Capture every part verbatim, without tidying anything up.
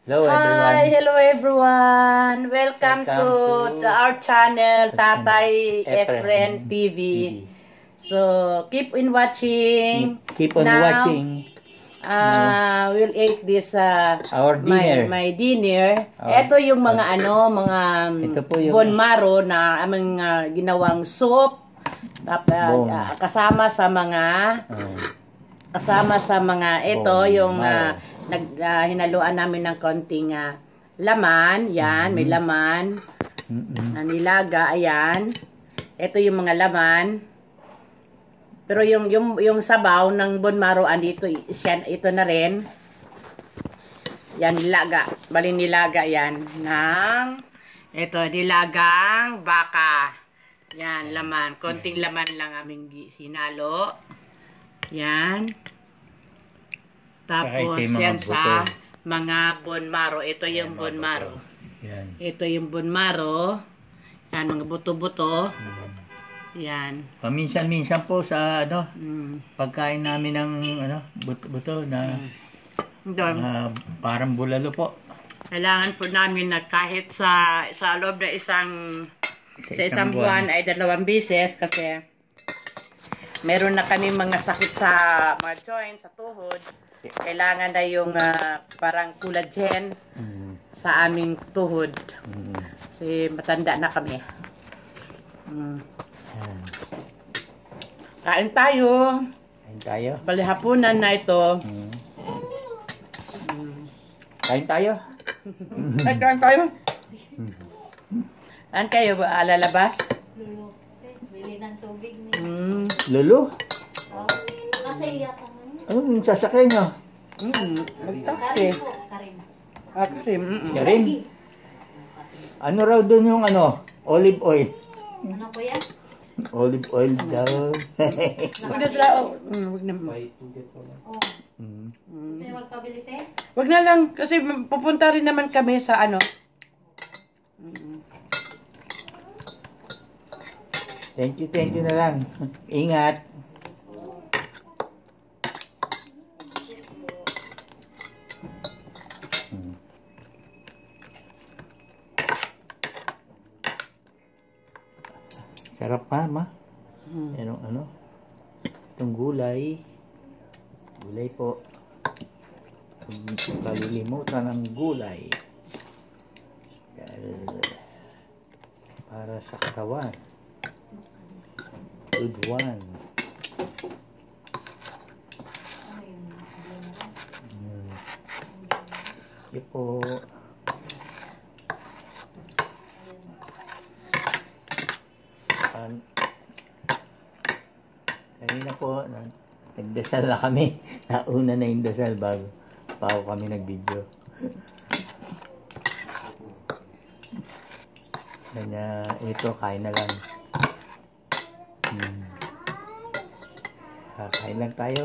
Hello everyone. Hi, hello everyone. Welcome, Welcome to, to, to our channel, Tatay Efren T V. So keep in watching. Keep, keep on now, watching. Uh, we'll eat this uh, our dinner. My, my dinner. Our, Ito yung mga uh, ano, mga yung bone marrow na aming uh, ginawang soup. Tap, uh, uh, kasama sa mga uh, kasama sa mga ito bone yung uh, nag uh, hinaluan namin ng konting uh, laman. Yan, mm-hmm. May laman. Mm-hmm. Na nilaga, ayan. Ito yung mga laman. Pero yung yung yung sabaw ng bone marrow andito siya, ito na rin. Yan nilaga, bali nilaga yan ng ito nilagang baka. Yan laman, konting laman lang aming sinalo. Yan. Tapos yan sa mga bone marrow. Ito yung bone marrow. Yan. Ito yung bone marrow. Yan mga buto-buto. Yan. Paminsan-minsan po sa ano, mm. pagkain namin ng ano, buto-buto na mm. uh, parang bulalo po. Kailangan po namin na kahit sa sa loob na isang sa, sa isang, isang buwan, buwan ay dalawang beses kasi meron na kami mga sakit sa mga joints, sa tuhod. Kailangan na yung uh, parang collagen mm. sa aming tuhod. Mm. Kasi matanda na kami. Mm. Kain tayo. Kain tayo. Bali hapunan na ito. Mm. Mm. Kain tayo. Ay, kain tayo. Kain kayo ba lalabas? Lulu. Bili ng tubig niya. Mm. Lulu? Oh. Kasi iyak naman. Anong sasakay nyo? Mm. Magtaksi. Karim po. Karim. Ah, karim. Mm -mm. Karim? Ano raw doon yung ano? Olive oil. Ano po yan? Olive oil daw. Huwag na sila. Huwag na. Oh. Mm. Gusto nyo magpabili te? Huwag na lang. Kasi pupunta rin naman kami sa ano. Mm. Thank you, thank you na lang. Ingat. Sarap pa, ma. Hmm. Ano, ano? Itong gulay. Gulay po. Kalilimutan ng gulay. Para sa katawan. Good one. Hmm. Ito po. Kanina po, nagdasal na kami. Nauna na yung dasal bago, bago kami nag-video. Kanya, ito, kain na lang. Hmm. Kain lang tayo.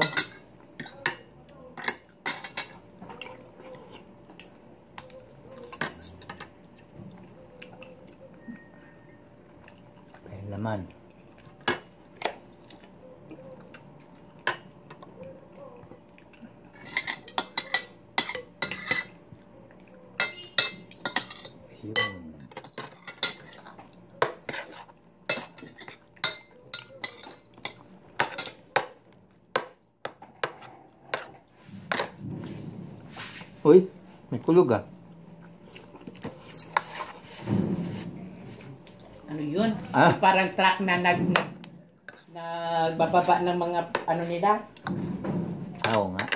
Kain laman. Yun. Uy, may kulog ah. Ano yun? Ah? Parang truck na nag nagbababa ng mga ano nila. Oo nga.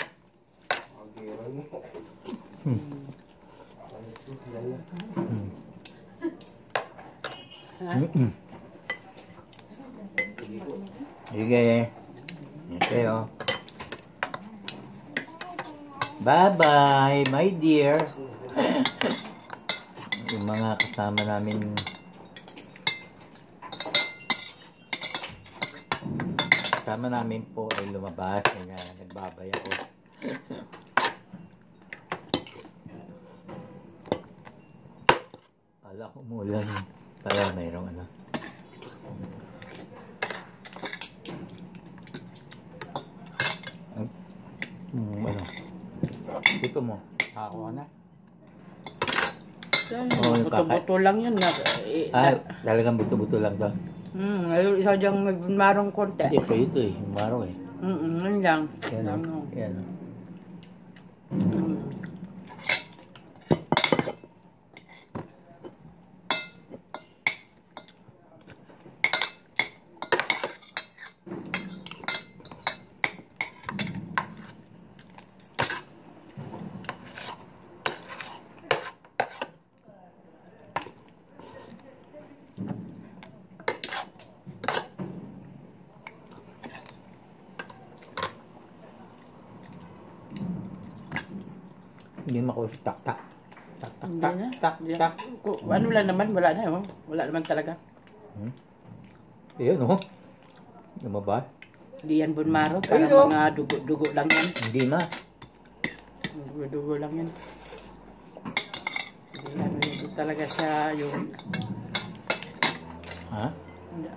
Hmm. Hmm. Mm-mm. Sige. Okay, oh. Bye-bye, my dear. Yung mga kasama namin kasama namin po ay lumabas. Kaya nagbabay ako. Kala ko umulan. Para mayroong ano. Um, ano. Dito mo. Ako na. Oo, yung kaka- Buto-buto lang yun. Na, eh, Ah, na- talagang buto-buto lang to. Hmm, ayun, isa diyang marong konti. Hindi, sa'yo ito eh. Yung marrow eh. Mm, yun lang. Yan o. Ano. Yan o. Mm. Hindi makuha si tak-tak. Tak-tak, Hindi tak, na. tak, Hindi na. tak. Ku- Ano lang naman, wala na. Oh. Wala naman talaga. Hmm? Ayan o. Lumabas. Hindi yan bunmaro. Parang Ayun, oh. mga dugo-dugo lang yan. Hindi ma. Dugo-dugo lang yan. Hindi ano hindi talaga siya yung... Ha? Hindi.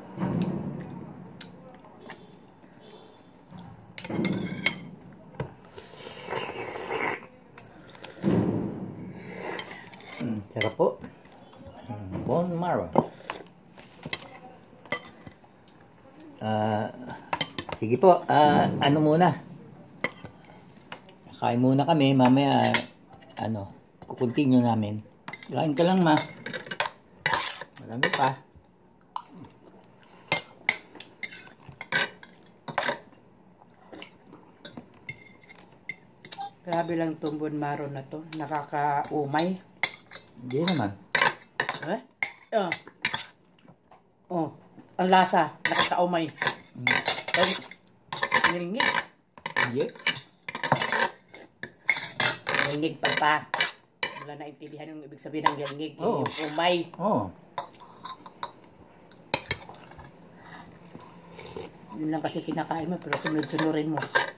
Hmm, sarap po. Hmm, bone marrow. Ah, sige po. Ah, ano muna? Kain muna kami. Mamaya, ano, kukontinue namin. Kain ka lang ma. Marami pa. Grabe lang itong bunmaro na to. Nakakaumay. Hindi naman. Eh? Oh. Oh. Ang lasa. Nakakaumay. Ay, nilingig. Hindi. Nilingig pa pa. Wala na intindihan yung ibig sabihin ng nilingig. Oo. Yung umay. Oo. Oh. Yun lang kasi kinakain mo, pero sunod-sunurin mo.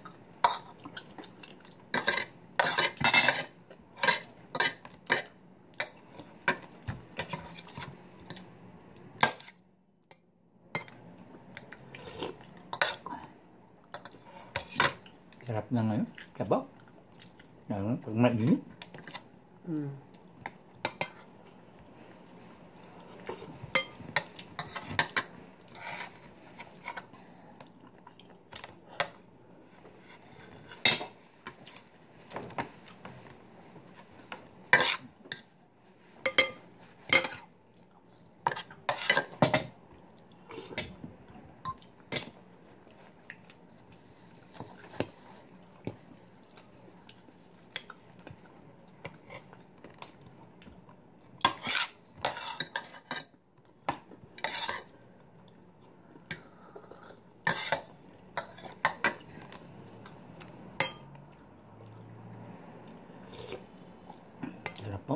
Sarap na ngayon. Sabaw. Ano, pag mainit. Mm. Sarap po.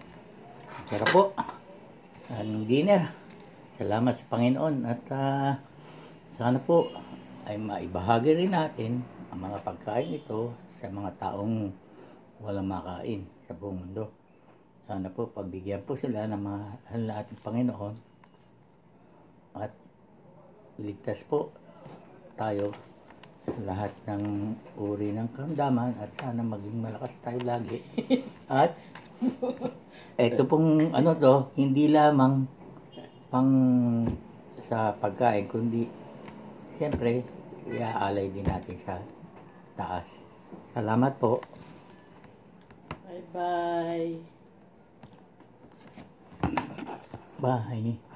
Sarap po. Ang dinner. Salamat sa Panginoon at uh, sana po ay maibahagi rin natin ang mga pagkain ito sa mga taong walang makain sa buong mundo. Sana po pagbigyan po sila ng mahal na ating Panginoon at iligtas po tayo sa lahat ng uri ng karamdaman at sana maging malakas tayo lagi. At ito pong ano to, hindi lamang pang sa pagkain, kundi siyempre iaalay din natin sa taas. Salamat po. Bye-bye. Bye.